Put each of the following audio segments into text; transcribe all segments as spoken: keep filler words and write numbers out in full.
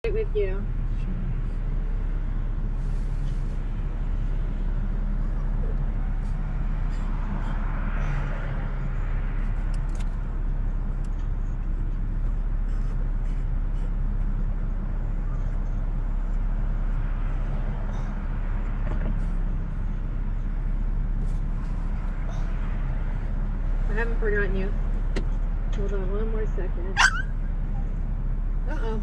With you. I haven't forgotten you. Hold on one more second. Uh-oh.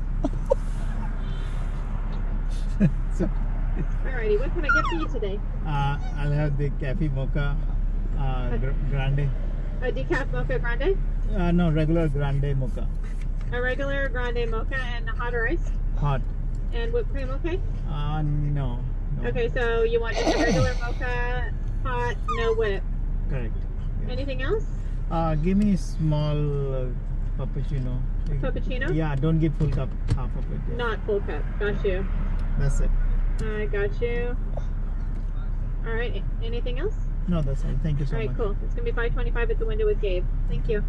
So, alrighty, what can I get for you today? Uh, I'll have the cafe mocha uh, gr grande. A decaf mocha grande? Uh, no, regular grande mocha. A regular grande mocha and hot or iced? Hot. And whipped cream okay? Uh, no. no. Okay, so you want just a regular mocha, hot, no whip. Correct. Yeah. Anything else? Uh, give me small uh, puppuccino. Puppuccino? Yeah, don't give full cup, half of it. Yeah. Not full cup. Got you. That's it. I got you. All right. Anything else? No, that's it. Thank you so All right, much. cool. It's gonna be five twenty-five at the window with Gabe. Thank you.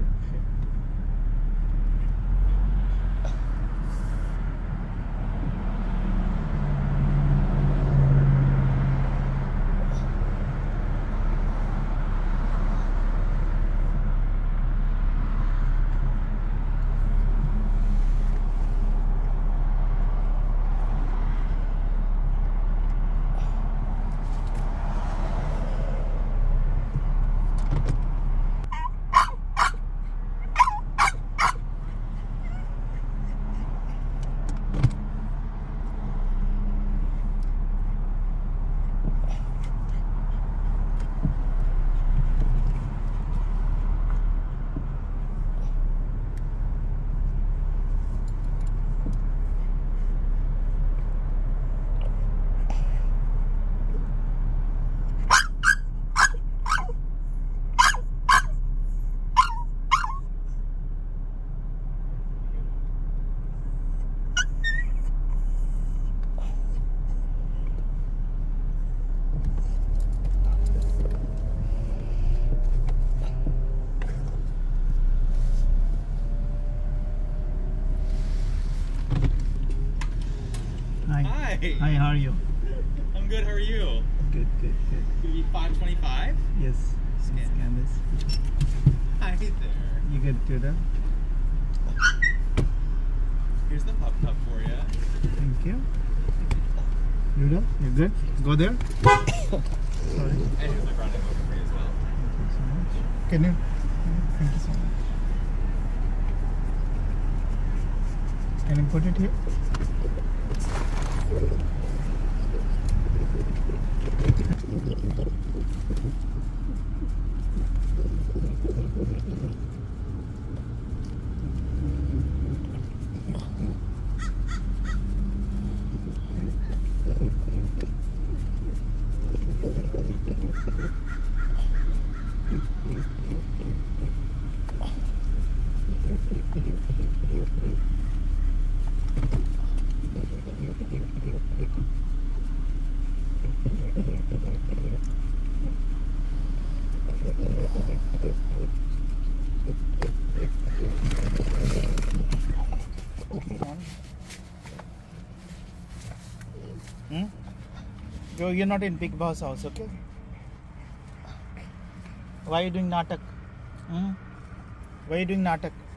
Hi. Hi, how are you? I'm good, how are you? Good, good, good. Give me five twenty-five? Yes. Scan. Scan this. Hi there. You good to that? Here's the pup cup for you. Thank you. Noodle, you good? Go there. Sorry. And here's the grande mocha for you as well. Thank you so much. Can you? Thank you so much. Can you put it here? Hmm? You're, you're not in Big Boss house, okay? Why are you doing natak? Hmm? Why are you doing natak?